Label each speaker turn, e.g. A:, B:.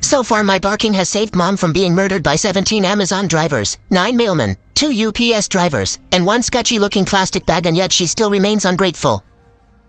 A: So far my barking has saved Mom from being murdered by 17 Amazon drivers, 9 mailmen, 2 UPS drivers, and 1 sketchy-looking plastic bag, and yet she still remains ungrateful.